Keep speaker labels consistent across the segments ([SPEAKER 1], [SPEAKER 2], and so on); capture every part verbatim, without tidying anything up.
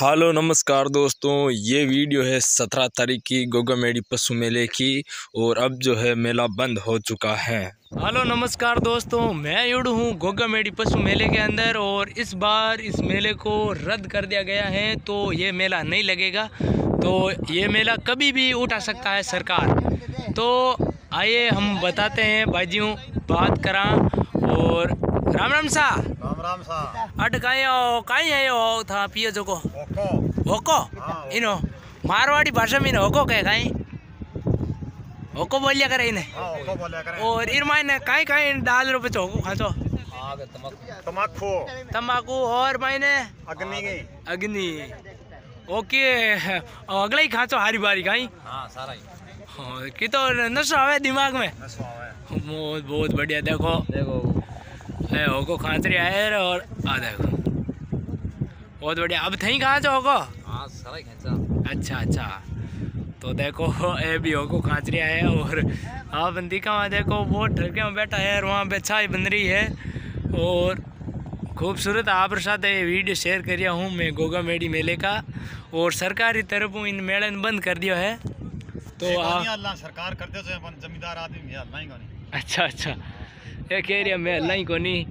[SPEAKER 1] Hello नमस्कार दोस्तों, ये वीडियो है सत्रह तारीख की गोगामेडी पशु मेले की। और अब जो है मेला बंद हो चुका है। हेलो नमस्कार दोस्तों, मैं युड़ हूँ गोगामेडी पशु मेले के अंदर। और इस बार इस मेले को रद्द कर दिया गया है, तो ये मेला नहीं लगेगा। तो ये मेला कभी भी उठा सकता है सरकार। तो आइए हम बताते हैं भाईजियों, बात करा। और राम राम सा
[SPEAKER 2] राम राम सा
[SPEAKER 1] अट कहीं कहीं है हो था पियो जो को
[SPEAKER 2] ओको
[SPEAKER 1] होको
[SPEAKER 2] हाँ,
[SPEAKER 1] इनो मारवाड़ी भाषा में होको कहे कहीं होको बोलिया करे इन्हें।
[SPEAKER 2] हाँ, ओको बोलिया करे।
[SPEAKER 1] और इन मायने कहीं कहीं डाल रो बच्चों को खाचो
[SPEAKER 2] तमाकू
[SPEAKER 1] तंबाकू और मायने
[SPEAKER 2] अग्नि की
[SPEAKER 1] अग्नि। ओके, अगला ही खाचो हारी बारी कहीं।
[SPEAKER 2] हाँ सारा ही
[SPEAKER 1] हाँ, कि तो नशा आवे दिमाग में।
[SPEAKER 2] नशा है।
[SPEAKER 1] बहुत बहुत बढ़िया। देखो
[SPEAKER 2] देखो
[SPEAKER 1] है होको खांचरी आए और आ देखो बहुत बढ़िया। अब थी कहाँ जो होको?
[SPEAKER 2] हाँ सारा ही खींचा।
[SPEAKER 1] अच्छा अच्छा, तो देखो ये भी होको खांचरी है। और हाँ बंदी का वहाँ देखो वो ठरके में बैठा है और वहाँ पे चाय बन रही है। और खूबसूरत आप साथ ये वीडियो शेयर करिया हूँ मैं गोगामेडी मेले का। और सरकारी तरफों इन मेले ने बंद कर दिया है। तो आ,
[SPEAKER 2] अल्लाह सरकार करते तो अपन जमींदार आदमी है अल्लाह ही कोनी।
[SPEAKER 1] अच्छा अच्छा, ये कह रही है मैं अल्लाह ही को नहीं।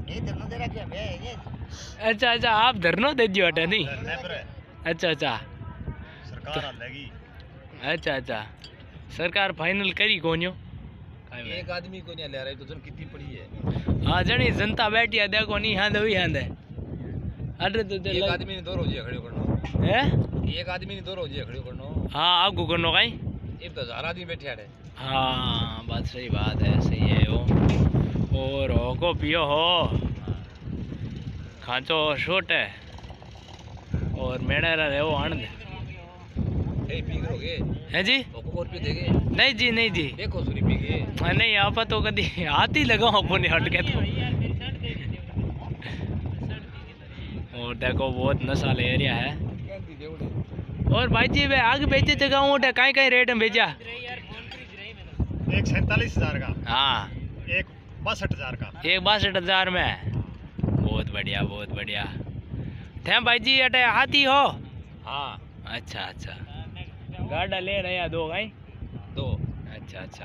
[SPEAKER 1] अच्छा अच्छा, आप धरनो दे दियो हटा नहीं। अच्छा अच्छा
[SPEAKER 2] सरकार लेगी।
[SPEAKER 1] अच्छा अच्छा, सरकार फाइनल करी कोनियो
[SPEAKER 2] एक आदमी को नहीं ले रही तो जन कितनी पड़ी है।
[SPEAKER 1] हाँ जनी जनता बैठी है देखो नहीं हां दे हां दे अरे तो
[SPEAKER 2] एक आदमी ने दो रोजिया खड़े करनो
[SPEAKER 1] है।
[SPEAKER 2] एक आदमी ने दो रोजिया खड़े करनो।
[SPEAKER 1] हाँ आगू करनो कहीं
[SPEAKER 2] एक तो हजार आदमी बैठे है।
[SPEAKER 1] हाँ बात सही बात है, सही है वो। और हो को पियो हो खांचो शोट है और मेड़ा रहे वो आनंद है जी। नहीं जी नहीं जी
[SPEAKER 2] देखो सुरी पी गए
[SPEAKER 1] नहीं आप तो कभी हाथ ही लगाओ अपने हट के तो। और देखो बहुत नशा ले एरिया है। और भाई जी वे आगे बेचे जगह उठे कहीं कहीं रेट में भेजा।
[SPEAKER 2] एक सैंतालीस हजार का।
[SPEAKER 1] हाँ
[SPEAKER 2] एक बासठ हजार का।
[SPEAKER 1] एक बासठ हजार में। बहुत बढ़िया बहुत बढ़िया। थे भाई जी अटे हाथी हो? हाँ अच्छा अच्छा, गाड़ा ले रहे दो भाई दो। अच्छा अच्छा,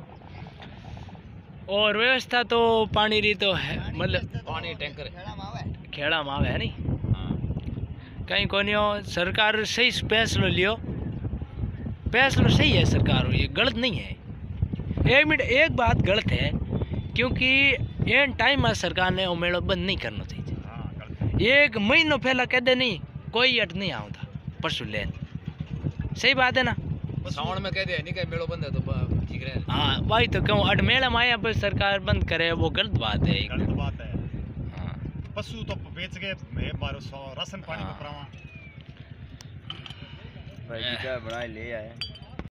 [SPEAKER 1] और व्यवस्था तो पानी री तो है, मतलब
[SPEAKER 2] पानी टैंकर
[SPEAKER 1] खेड़ा में आवे है नहीं। हाँ कहीं कोनियो सरकार सही फैसलो लियो, फैसलो सही है सरकार, ये गलत नहीं है। एक मिनट एक बात गलत है, क्योंकि एन टाइम में सरकार ने वो मेलो बंद नहीं करना चाहिए। एक महीनों पहला कह दे नहीं कोई अट नहीं आता पशु लेन, सही बात है ना।
[SPEAKER 2] सावन में कह दे नहीं कह मेलो बंद है तो ठीक रहे।
[SPEAKER 1] हाँ भाई तो क्यों अट मेला माया पर सरकार बंद करे, वो गलत बात है।
[SPEAKER 2] गलत बात है।
[SPEAKER 1] हाँ
[SPEAKER 2] पशु तो बेच के मैं मारो सौ राशन पानी
[SPEAKER 1] हाँ।
[SPEAKER 2] को परावा
[SPEAKER 1] भाई
[SPEAKER 2] बड़ा ले आए।